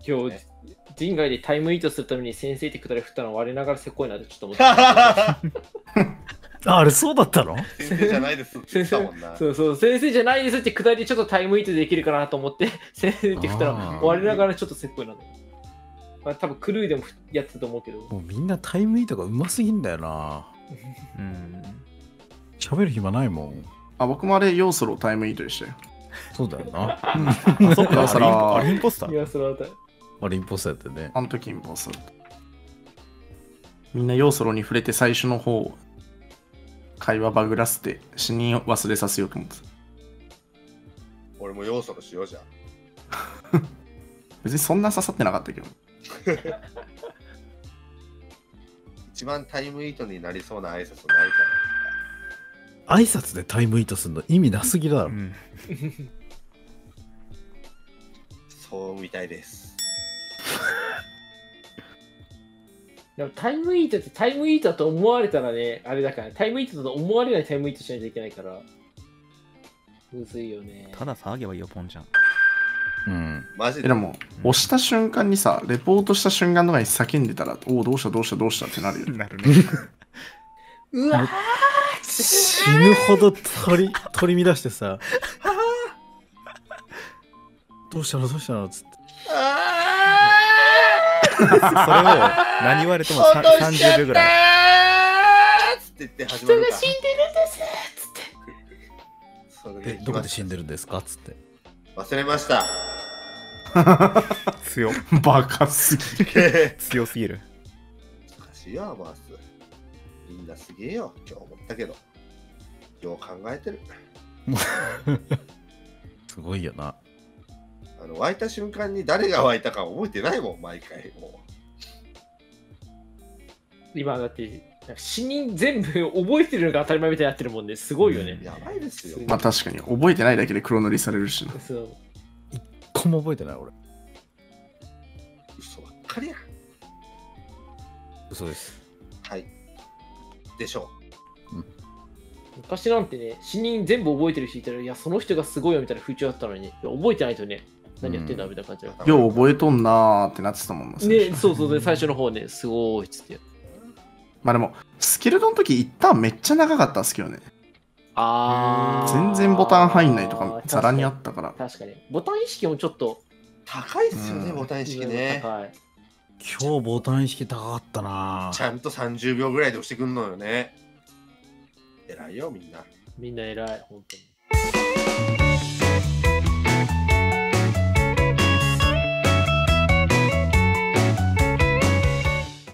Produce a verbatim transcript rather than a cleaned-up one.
今日、人外でタイムイートするために先生ってくだり振ったの我ながらせこいなってちょっと思ってた。 あれそうだったの？ 先生じゃないですって言ったもんな。 そうそう、先生じゃないですってくだりちょっとタイムイートできるかなと思って、先生って振ったら我ながらちょっとせっこいな。まあ、多分クルーでもやってたと思うけど。 もうみんなタイムイートがうますぎんだよな。うん。喋る暇ないもん。 あ、僕もあれ、ヨーソロタイムイートでしたよ。 そうだよな。 あ、そっか、そら、あれインポスター。 いや、それはだ。 あれインポスターやってね。 あの時インポスター。みんなヨーソロに触れて最初の方、会話バグらせて死人を忘れさせようと思ってた。 俺も要素のしようじゃん。 別にそんな刺さってなかったけど。 一番タイムイートになりそうな挨拶ないか挨拶でタイムイートするの意味なすぎだろ。うん、 そうみたいです。 でもタイムイートってタイムイートだと思われたらね、あれだから、タイムイートだと思われないタイムイートしないといけないから、むずいよね。 ただ騒げばいいよ、ポンちゃん。 うん。 マジで。 でも、押した瞬間にさ、レポートした瞬間とかに叫んでたら、おお、どうしたどうしたどうしたってなるよ。 なるね。 うわー死ぬほど取り、取り乱してさ、どうしたのどうしたのっつって。 それを何言われてもさんじゅうびょうぐらい。 つって言って始まるか。 人が死んでるんですつって。 え、どこで死んでるんですかっつって。 忘れました。 強。 バカすぎる。 強すぎる。 難しいよ、マース。みんなすげえよ、今日思ったけど。よう考えてる。 すごいよな。 あの湧いた瞬間に誰が湧いたか覚えてないもん、毎回。もう今だって、死人全部覚えてるのが当たり前みたいになってるもんね。すごいよね。 うやばいですよ。 まあ確かに、覚えてないだけで黒塗りされるしな。 そう。 一個も覚えてない俺。 嘘ばっかりや。 嘘です。 はい。でしょう。 うん、昔なんてね、死人全部覚えてる人いたら、いや、その人がすごいよみたいな風潮だったのにね、覚えてないとね、何やってんだみたいな感じだった。 よう覚えとんなーってなってたもんな。 ね、そうそうで、最初の方ね、すごいっつって。 まあでも、スキルの時一旦めっちゃ長かったっすけどね。 あー。 全然ボタン入んないとか、ざらにあったから。 確かに。ボタン意識もちょっと高いっすよね、ボタン意識ね。 高い。 今日ボタン意識高かったな。 ちゃんとさんじゅうびょうぐらいで押してくんのよね。偉いよ、みんな。 みんな偉い、本当に。